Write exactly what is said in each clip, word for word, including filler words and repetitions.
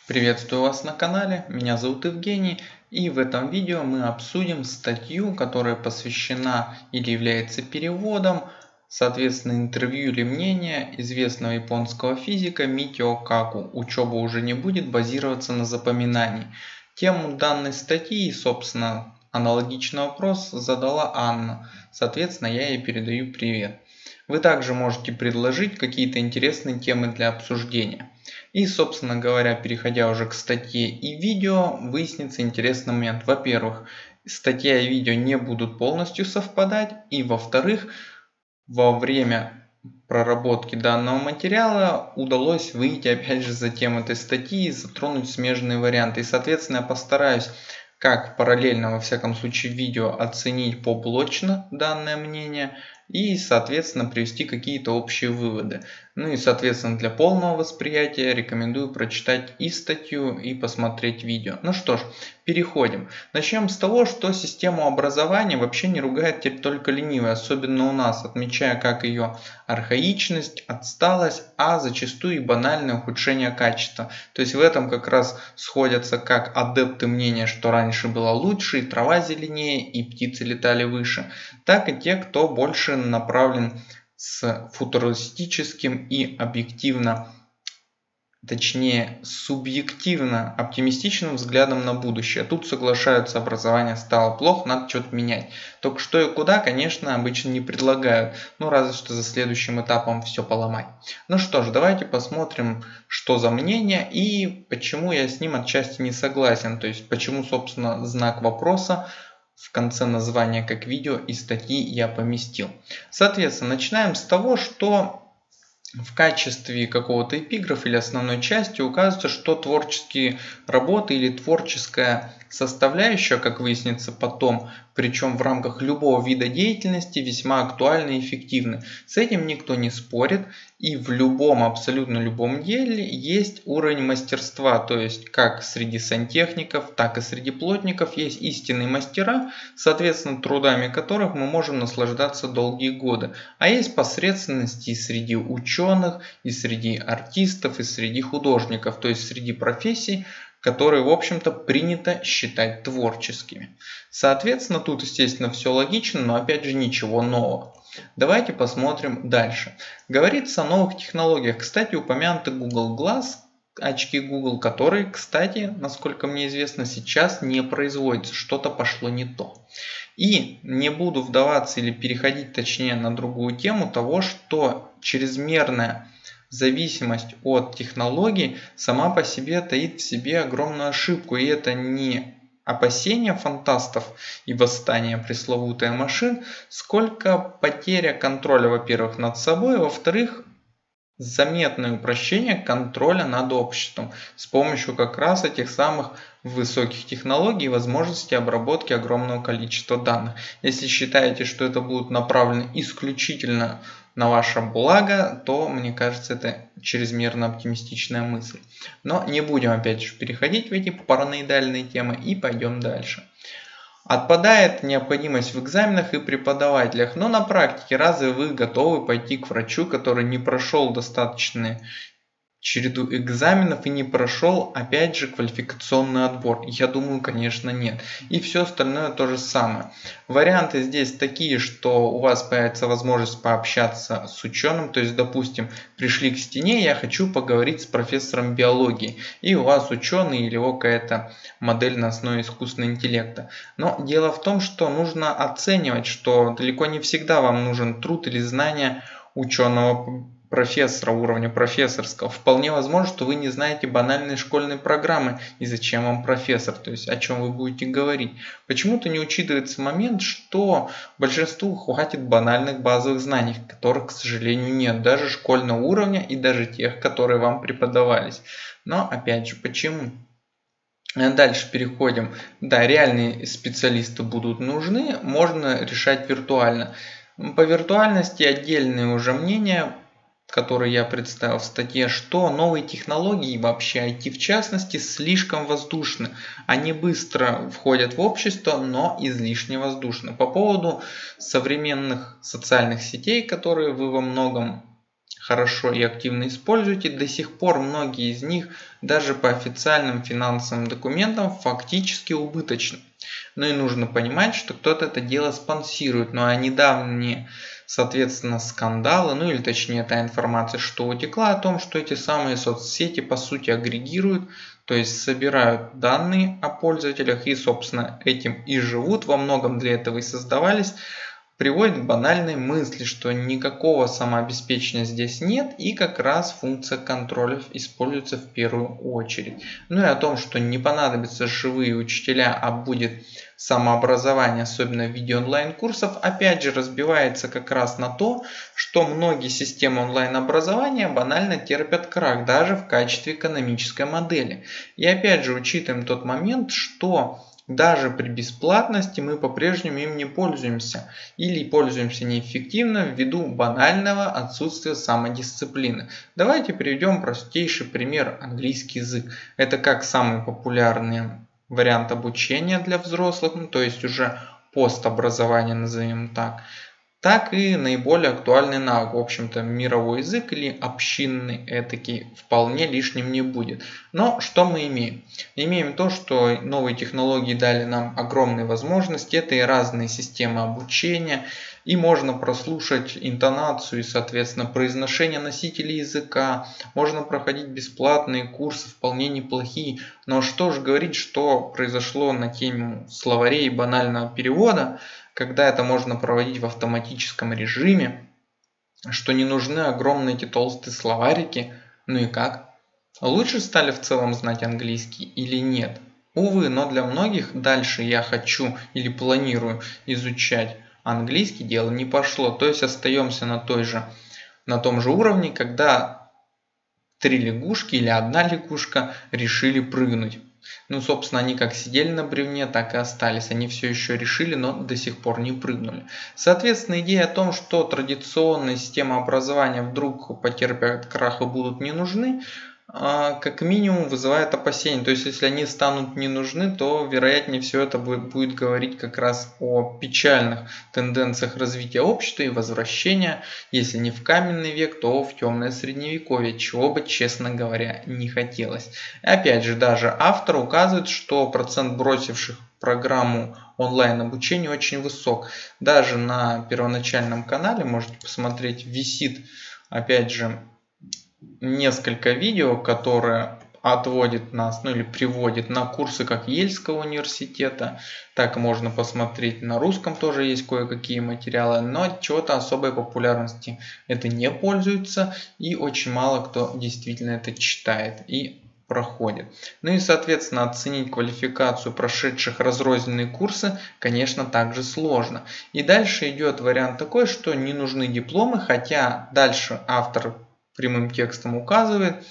Приветствую вас на канале, меня зовут Евгений, и в этом видео мы обсудим статью, которая посвящена или является переводом, соответственно, интервью или мнение известного японского физика Митио Каку. Учеба уже не будет базироваться на запоминании. Тему данной статьи и, собственно, аналогичный вопрос задала Анна. Соответственно, я ей передаю привет. Вы также можете предложить какие-то интересные темы для обсуждения. И, собственно говоря, переходя уже к статье и видео, выяснится интересный момент. Во-первых, статья и видео не будут полностью совпадать. И, во-вторых, во время проработки данного материала удалось выйти опять же за тем этой статьи и затронуть смежные варианты. И, соответственно, я постараюсь как параллельно, во всяком случае, видео оценить поблочно данное мнение и, соответственно, привести какие-то общие выводы. Ну и, соответственно, для полного восприятия рекомендую прочитать и статью, и посмотреть видео. Ну что ж, переходим. Начнем с того, что систему образования вообще не ругает теперь только ленивый, особенно у нас, отмечая как ее архаичность, отсталость, а зачастую и банальное ухудшение качества. То есть в этом как раз сходятся как адепты мнения, что раньше было лучше, и трава зеленее, и птицы летали выше, так и те, кто больше направлен с футуристическим и объективно, точнее субъективно оптимистичным взглядом на будущее. Тут соглашаются, образование стало плохо, надо что-то менять. Только что и куда, конечно, обычно не предлагают. Ну разве что за следующим этапом все поломать. Ну что ж, давайте посмотрим, что за мнение и почему я с ним отчасти не согласен. То есть почему, собственно, знак вопроса в конце названия как видео и статьи я поместил. Соответственно, начинаем с того, что в качестве какого-то эпиграфа или основной части указывается, что творческие работы или творческая составляющая, как выяснится потом, причем в рамках любого вида деятельности, весьма актуальны и эффективны. С этим никто не спорит, и в любом, абсолютно любом деле есть уровень мастерства, то есть как среди сантехников, так и среди плотников есть истинные мастера, соответственно, трудами которых мы можем наслаждаться долгие годы. А есть посредственности и среди ученых, и среди артистов, и среди художников, то есть среди профессий, которые, в общем-то, принято считать творческими. Соответственно, тут, естественно, все логично, но опять же ничего нового. Давайте посмотрим дальше. Говорится о новых технологиях. Кстати, упомянуты Google Glass, очки Google, которые, кстати, насколько мне известно, сейчас не производятся. Что-то пошло не то. И не буду вдаваться или переходить, точнее, на другую тему того, что чрезмерная зависимость от технологий сама по себе таит в себе огромную ошибку. И это не опасения фантастов и восстание пресловутой машин, сколько потеря контроля, во-первых, над собой, во-вторых, заметное упрощение контроля над обществом с помощью как раз этих самых высоких технологий и возможности обработки огромного количества данных. Если считаете, что это будет направлено исключительно на ваше благо, то, мне кажется, это чрезмерно оптимистичная мысль. Но не будем опять же переходить в эти параноидальные темы и пойдем дальше. Отпадает необходимость в экзаменах и преподавателях, но на практике разве вы готовы пойти к врачу, который не прошел достаточную череду экзаменов и не прошел, опять же, квалификационный отбор? Я думаю, конечно, нет. И все остальное то же самое. Варианты здесь такие, что у вас появится возможность пообщаться с ученым. То есть, допустим, пришли к стене, я хочу поговорить с профессором биологии. И у вас ученый или его какая-то модель на основе искусственного интеллекта. Но дело в том, что нужно оценивать, что далеко не всегда вам нужен труд или знания ученого профессора, уровня профессорского. Вполне возможно, что вы не знаете банальной школьной программы и зачем вам профессор, то есть о чем вы будете говорить. Почему-то не учитывается момент, что большинству хватит банальных базовых знаний, которых, к сожалению, нет, даже школьного уровня и даже тех, которые вам преподавались. Но опять же, почему? Дальше переходим. Да, реальные специалисты будут нужны, можно решать виртуально. По виртуальности отдельные уже мнения, которые я представил в статье, что новые технологии и вообще ай ти в частности слишком воздушны. Они быстро входят в общество, но излишне воздушны. По поводу современных социальных сетей, которые вы во многом хорошо и активно используете, до сих пор многие из них даже по официальным финансовым документам фактически убыточны. Ну и нужно понимать, что кто-то это дело спонсирует. Ну а недавние, соответственно, скандалы, ну или точнее та информация, что утекла о том, что эти самые соцсети по сути агрегируют, то есть собирают данные о пользователях и, собственно, этим и живут, во многом для этого и создавались, приводит к банальной мысли, что никакого самообеспечения здесь нет и как раз функция контроля используется в первую очередь. Ну и о том, что не понадобятся живые учителя, а будет самообразование, особенно в виде онлайн-курсов, опять же разбивается как раз на то, что многие системы онлайн-образования банально терпят крах даже в качестве экономической модели. И опять же учитываем тот момент, что даже при бесплатности мы по-прежнему им не пользуемся или пользуемся неэффективно ввиду банального отсутствия самодисциплины. Давайте приведем простейший пример: английский язык. Это как самый популярный вариант обучения для взрослых, ну, то есть уже постобразование, назовем так, так и наиболее актуальный навык. В общем-то, мировой язык или общинный этакий вполне лишним не будет. Но что мы имеем? Имеем то, что новые технологии дали нам огромные возможности. Это и разные системы обучения, и можно прослушать интонацию и, соответственно, произношение носителей языка. Можно проходить бесплатные курсы, вполне неплохие. Но что же говорить, что произошло на тему словарей и банального перевода, когда это можно проводить в автоматическом режиме, что не нужны огромные эти толстые словарики. Ну и как? Лучше стали в целом знать английский или нет? Увы, но для многих дальше я хочу или планирую изучать английский, дело не пошло. То есть остаемся на, той же, на том же уровне, когда три лягушки или одна лягушка решили прыгнуть. Ну, собственно, они как сидели на бревне, так и остались. Они все еще решили, но до сих пор не прыгнули. Соответственно, идея о том, что традиционные системы образования вдруг потерпят крах и будут не нужны, как минимум вызывает опасения. То есть, если они станут не нужны, то вероятнее всего это будет, будет говорить как раз о печальных тенденциях развития общества и возвращения, если не в каменный век, то в темное средневековье, чего бы, честно говоря, не хотелось. И опять же, даже автор указывает, что процент бросивших программу онлайн обучения очень высок. Даже на первоначальном канале, можете посмотреть, висит, опять же, несколько видео, которые отводит нас, ну или приводит на курсы как Ельского университета, так можно посмотреть на русском, тоже есть кое-какие материалы, но чего-то особой популярности это не пользуется, и очень мало кто действительно это читает и проходит. Ну и, соответственно, оценить квалификацию прошедших разрозненные курсы, конечно, также сложно. И дальше идет вариант такой, что не нужны дипломы, хотя дальше автор прямым текстом указывает,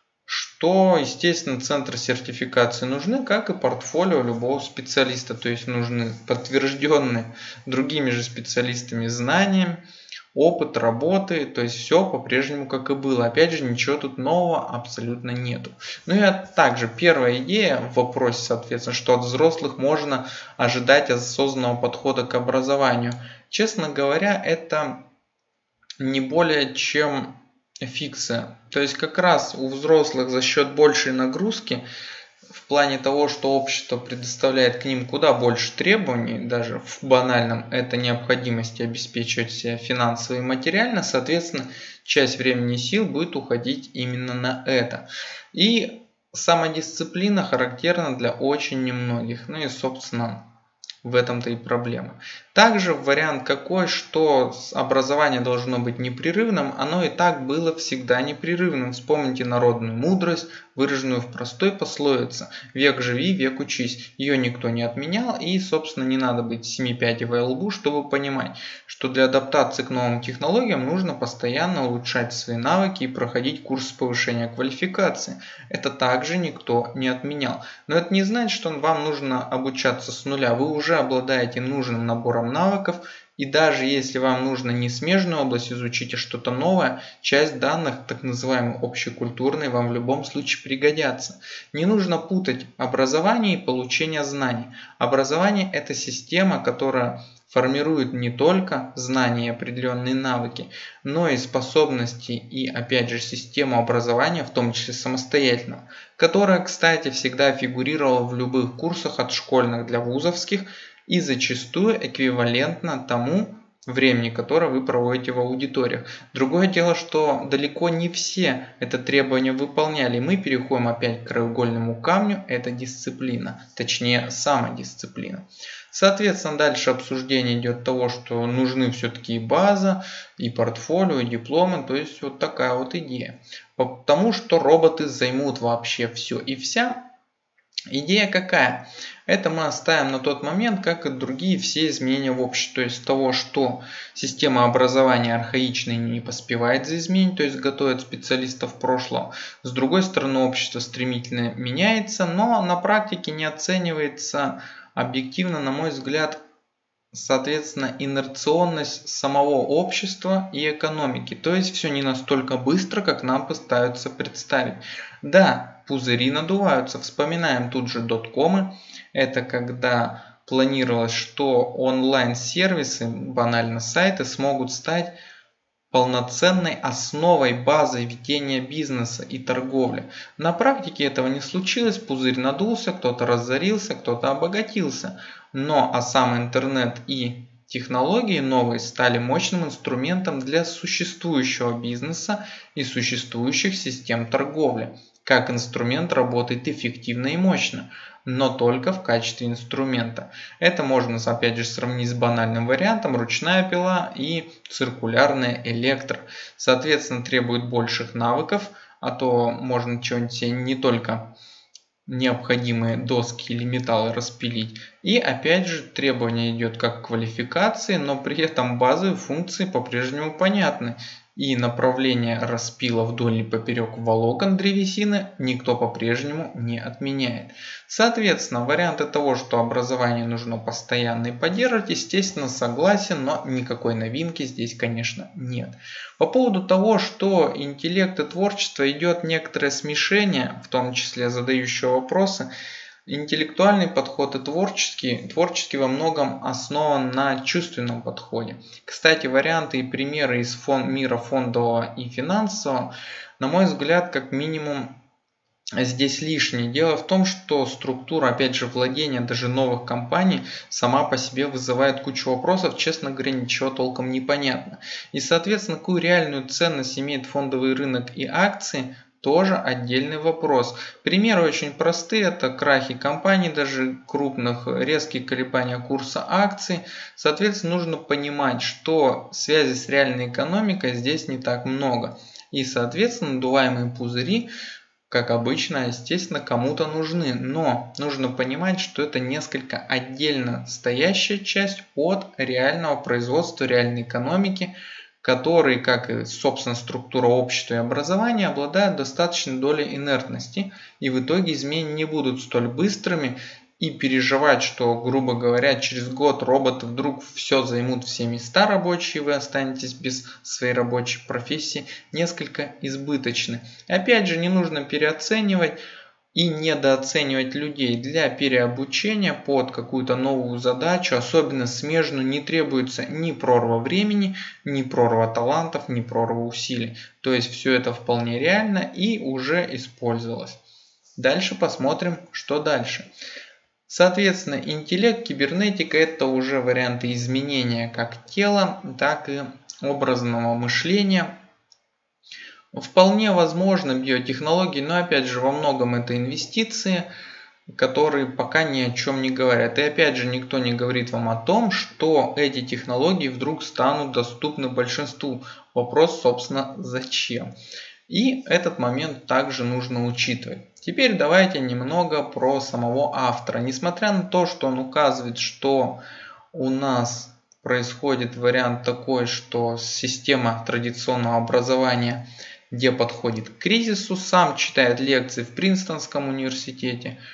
что, естественно, центры сертификации нужны, как и портфолио любого специалиста. То есть нужны подтвержденные другими же специалистами знания, опыт работы, то есть все по-прежнему как и было. Опять же, ничего тут нового абсолютно нету. Ну и также первая идея в вопросе, соответственно, что от взрослых можно ожидать осознанного подхода к образованию. Честно говоря, это не более чем фикция. То есть как раз у взрослых за счет большей нагрузки, в плане того, что общество предоставляет к ним куда больше требований, даже в банальном это необходимости обеспечивать себя финансово и материально, соответственно, часть времени и сил будет уходить именно на это. И самодисциплина характерна для очень немногих. Ну и, собственно, в этом-то и проблема. Также вариант какой, что образование должно быть непрерывным, оно и так было всегда непрерывным. Вспомните народную мудрость, выраженную в простой пословице: «Век живи, век учись». Ее никто не отменял, и, собственно, не надо быть семи пядей во лбу, чтобы понимать, что для адаптации к новым технологиям нужно постоянно улучшать свои навыки и проходить курс повышения квалификации. Это также никто не отменял. Но это не значит, что вам нужно обучаться с нуля. Вы уже обладаете нужным набором навыков, и даже если вам нужно не смежную область изучить, а что-то новое, часть данных, так называемые общекультурные, вам в любом случае пригодятся. Не нужно путать образование и получение знаний. Образование – это система, которая формирует не только знания и определенные навыки, но и способности и опять же систему образования, в том числе самостоятельного, которая, кстати, всегда фигурировала в любых курсах от школьных для вузовских и зачастую эквивалентна тому времени, которое вы проводите в аудиториях. Другое дело, что далеко не все это требование выполняли. Мы переходим опять к краеугольному камню, это дисциплина, точнее самодисциплина. Соответственно, дальше обсуждение идет того, что нужны все-таки и база, и портфолио, и дипломы, то есть вот такая вот идея. Потому что роботы займут вообще все и вся. Идея какая? Это мы оставим на тот момент, как и другие все изменения в обществе. То есть того, что система образования архаична и не поспевает за изменением, то есть готовит специалистов прошлого. С другой стороны, общество стремительно меняется, но на практике не оценивается объективно, на мой взгляд, соответственно, инерционность самого общества и экономики. То есть все не настолько быстро, как нам пытаются представить. Да, пузыри надуваются. Вспоминаем тут же доткомы. Это когда планировалось, что онлайн-сервисы, банально сайты, смогут стать полноценной основой, базой ведения бизнеса и торговли. На практике этого не случилось, пузырь надулся, кто-то разорился, кто-то обогатился. Но а сам интернет и технологии новые стали мощным инструментом для существующего бизнеса и существующих систем торговли. Как инструмент работает эффективно и мощно, но только в качестве инструмента. Это можно опять же сравнить с банальным вариантом ручная пила и циркулярная электро. Соответственно, требует больших навыков, а то можно что-нибудь себе не только необходимые доски или металлы распилить. И опять же требование идет как к квалификации, но при этом базовые функции по-прежнему понятны. И направление распила вдоль и поперек волокон древесины никто по-прежнему не отменяет. Соответственно, варианты того, что образование нужно постоянно и поддерживать, естественно, согласен, но никакой новинки здесь, конечно, нет. По поводу того, что интеллект и творчество идет некоторое смешение, в том числе задающего вопросы, интеллектуальный подход и творческий, творческий во многом основан на чувственном подходе. Кстати, варианты и примеры из фон, мира фондового и финансового, на мой взгляд, как минимум здесь лишнее. Дело в том, что структура, опять же, владения даже новых компаний сама по себе вызывает кучу вопросов, честно говоря, ничего толком не понятно. И, соответственно, какую реальную ценность имеет фондовый рынок и акции, тоже отдельный вопрос. Примеры очень простые. Это крахи компаний, даже крупных, резкие колебания курса акций. Соответственно, нужно понимать, что связи с реальной экономикой здесь не так много. И, соответственно, надуваемые пузыри, как обычно, естественно, кому-то нужны. Но нужно понимать, что это несколько отдельно стоящая часть от реального производства, реальной экономики, которые, как и собственно структура общества и образования, обладают достаточной долей инертности и в итоге изменения не будут столь быстрыми, и переживать, что, грубо говоря, через год роботы вдруг все займут все места рабочие, вы останетесь без своей рабочей профессии, несколько избыточны. Опять же, не нужно переоценивать и недооценивать людей. Для переобучения под какую-то новую задачу, особенно смежную, не требуется ни прорва времени, ни прорва талантов, ни прорва усилий. То есть все это вполне реально и уже использовалось. Дальше посмотрим, что дальше. Соответственно, интеллект, кибернетика — это уже варианты изменения как тела, так и образного мышления. Вполне возможно биотехнологии, но опять же во многом это инвестиции, которые пока ни о чем не говорят. И опять же никто не говорит вам о том, что эти технологии вдруг станут доступны большинству. Вопрос, собственно, зачем? И этот момент также нужно учитывать. Теперь давайте немного про самого автора. Несмотря на то, что он указывает, что у нас происходит вариант такой, что система традиционного образования где подходит к кризису, сам читает лекции в Принстонском университете,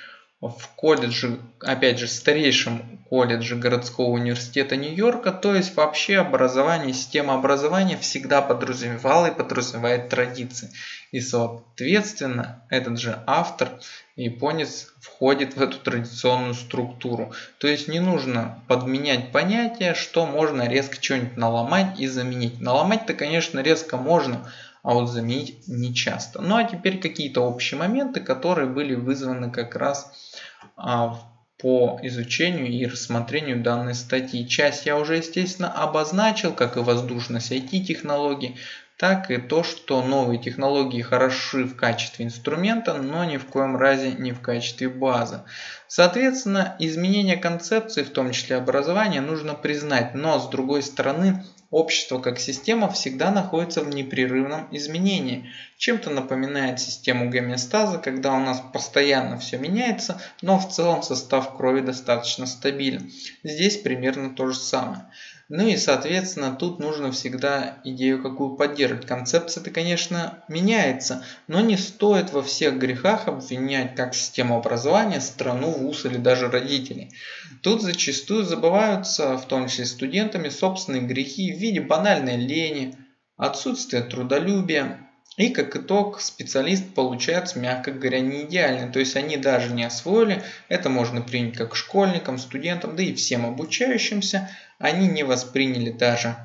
в колледже, опять же, старейшем колледже городского университета Нью-Йорка. То есть вообще образование, система образования всегда подразумевала и подразумевает традиции. И соответственно этот же автор, японец, входит в эту традиционную структуру. То есть не нужно подменять понятия, что можно резко что-нибудь наломать и заменить. Наломать-то, конечно, резко можно, а вот заменить не часто. Ну а теперь какие-то общие моменты, которые были вызваны как раз а, по изучению и рассмотрению данной статьи. Часть я уже, естественно, обозначил, как и воздушность ай ти-технологий, так и то, что новые технологии хороши в качестве инструмента, но ни в коем разе не в качестве базы. Соответственно, изменение концепции, в том числе образования, нужно признать, но с другой стороны, общество как система всегда находится в непрерывном изменении. Чем-то напоминает систему гомеостаза, когда у нас постоянно все меняется, но в целом состав крови достаточно стабилен. Здесь примерно то же самое. Ну и соответственно тут нужно всегда идею какую поддерживать. Концепция-то, конечно, меняется, но не стоит во всех грехах обвинять как систему образования, страну, вуз или даже родителей. Тут зачастую забываются, в том числе студентами, собственные грехи в виде банальной лени, отсутствия трудолюбия. И как итог специалист получается, мягко говоря, не идеальный. То есть они даже не освоили, это можно принять как школьникам, студентам, да и всем обучающимся. Они не восприняли даже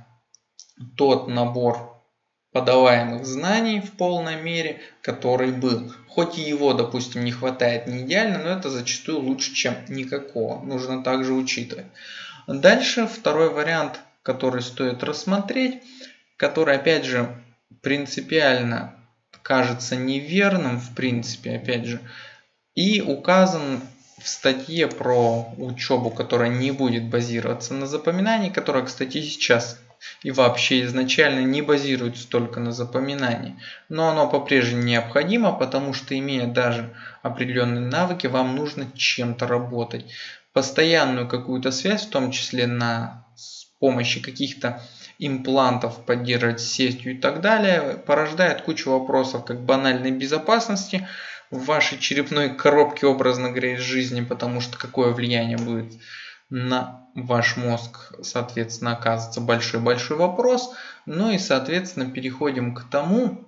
тот набор подаваемых знаний в полной мере, который был. Хоть и его, допустим, не хватает не идеально, но это зачастую лучше, чем никакого. Нужно также учитывать. Дальше второй вариант, который стоит рассмотреть, который опять же принципиально кажется неверным, в принципе, опять же, и указан в статье про учебу, которая не будет базироваться на запоминании, которая, кстати, сейчас и вообще изначально не базируется только на запоминании, но оно по-прежнему необходимо, потому что, имея даже определенные навыки, вам нужно чем-то работать. Постоянную какую-то связь, в том числе на с помощью каких-то имплантов поддерживать сетью и так далее, порождает кучу вопросов как банальной безопасности в вашей черепной коробке, образно говоря, из жизни, потому что какое влияние будет на ваш мозг, соответственно, оказывается большой-большой вопрос. Ну и, соответственно, переходим к тому,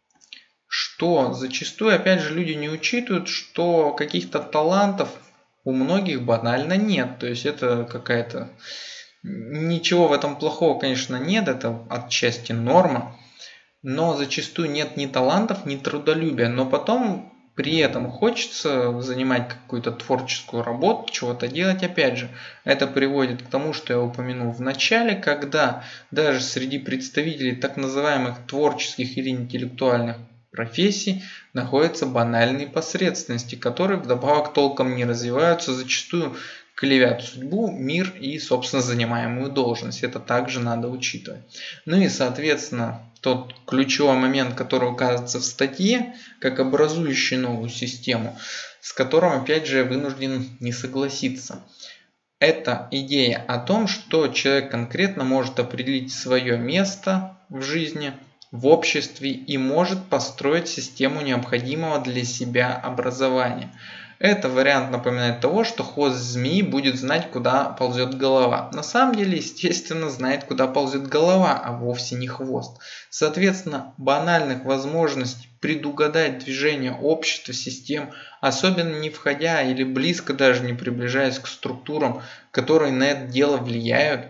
что зачастую, опять же, люди не учитывают, что каких-то талантов у многих банально нет. То есть это какая-то... Ничего в этом плохого, конечно, нет, это отчасти норма, но зачастую нет ни талантов, ни трудолюбия, но потом при этом хочется занимать какую-то творческую работу, чего-то делать. Опять же, это приводит к тому, что я упомянул в начале, когда даже среди представителей так называемых творческих или интеллектуальных профессий находятся банальные посредственности, которые вдобавок толком не развиваются, зачастую клевят судьбу, мир и, собственно, занимаемую должность. Это также надо учитывать. Ну и, соответственно, тот ключевой момент, который указывается в статье, как образующий новую систему, с которым, опять же, я вынужден не согласиться. Это идея о том, что человек конкретно может определить свое место в жизни, в обществе и может построить систему необходимого для себя образования. Это вариант напоминает того, что хвост змеи будет знать, куда ползет голова. На самом деле, естественно, знает, куда ползет голова, а вовсе не хвост. Соответственно, банальных возможностей предугадать движение общества, систем, особенно не входя или близко даже не приближаясь к структурам, которые на это дело влияют,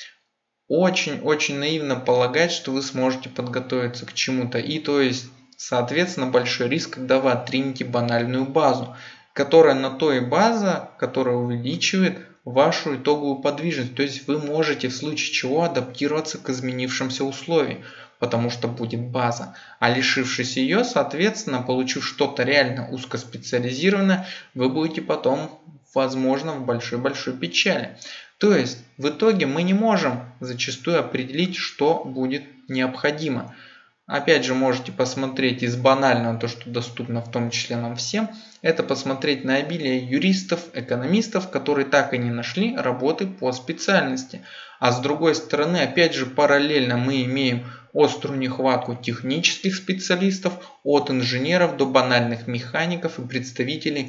очень-очень наивно полагать, что вы сможете подготовиться к чему-то. И то есть, соответственно, большой риск, когда вы отринете банальную базу, которая на то и база, которая увеличивает вашу итоговую подвижность. То есть вы можете в случае чего адаптироваться к изменившимся условиям, потому что будет база. А лишившись ее, соответственно, получив что-то реально узкоспециализированное, вы будете потом, возможно, в большой-большой печали. То есть в итоге мы не можем зачастую определить, что будет необходимо. Опять же, можете посмотреть из банального, то, что доступно в том числе нам всем, это посмотреть на обилие юристов, экономистов, которые так и не нашли работы по специальности. А с другой стороны, опять же, параллельно мы имеем острую нехватку технических специалистов, от инженеров до банальных механиков и представителей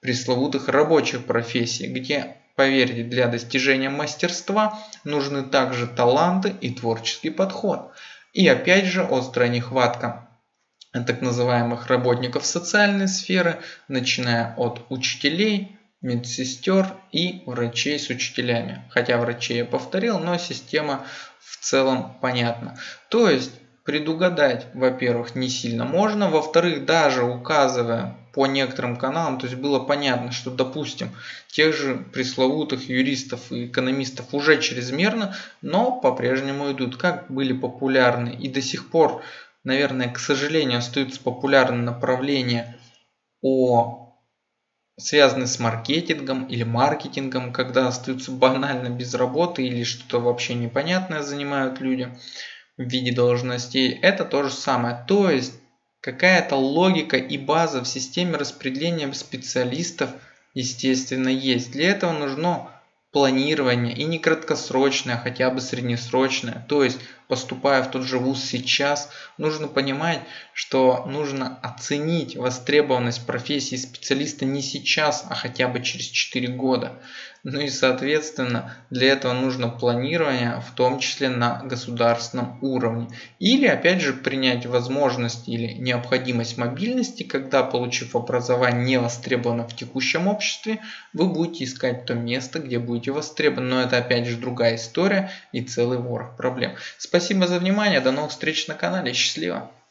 пресловутых рабочих профессий, где, поверьте, для достижения мастерства нужны также таланты и творческий подход. И опять же острая нехватка так называемых работников социальной сферы, начиная от учителей, медсестер и врачей с учителями. Хотя врачей я повторил, но система в целом понятна. То есть предугадать, во-первых, не сильно можно, во-вторых, даже указывая по некоторым каналам, то есть было понятно, что, допустим, тех же пресловутых юристов и экономистов уже чрезмерно, но по-прежнему идут, как были популярны и до сих пор, наверное, к сожалению, остаются популярны направления, о, связанные с маркетингом или маркетингом, когда остаются банально без работы или что-то вообще непонятное занимают люди в виде должностей. Это то же самое. То есть какая-то логика и база в системе распределения специалистов, естественно, есть. Для этого нужно планирование, и не краткосрочное, а хотя бы среднесрочное. То есть, поступая в тот же вуз сейчас, нужно понимать, что нужно оценить востребованность профессии специалиста не сейчас, а хотя бы через четыре года. Ну и соответственно, для этого нужно планирование, в том числе на государственном уровне. Или опять же принять возможность или необходимость мобильности, когда, получив образование не востребовано в текущем обществе, вы будете искать то место, где будете востребованы. Но это опять же другая история и целый ворох проблем. Спасибо за внимание, до новых встреч на канале, счастливо!